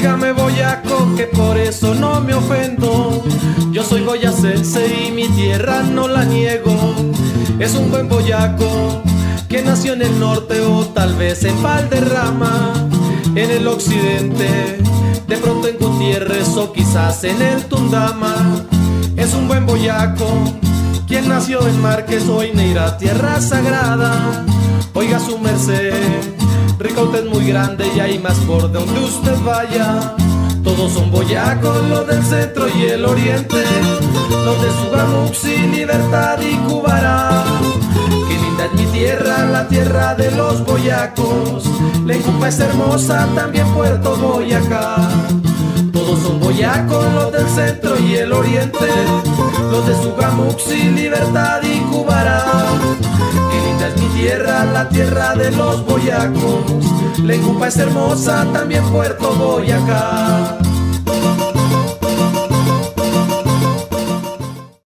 Dígame boyaco que por eso no me ofendo. Yo soy boyacense y mi tierra no la niego. Es un buen boyaco que nació en el norte o tal vez en Valderrama, en el occidente, de pronto en Gutiérrez o quizás en el Tundama. Es un buen boyaco quien nació en Márquez o en Neira, tierra sagrada. Oiga su merced, Ricaute es muy grande y hay más por donde usted vaya. Todos son boyacos, los del centro y el oriente, los de Sugamuxi, Libertad y Cubará. Qué linda es mi tierra, la tierra de los boyacos. Lencupa es hermosa, también Puerto Boyacá. Todos son boyacos, los del centro y el oriente, los de Sugamuxi, Libertad y Cubará. Qué linda es mi tierra, la tierra de los boyacos. Lencupa es hermosa, también Puerto Boyacá.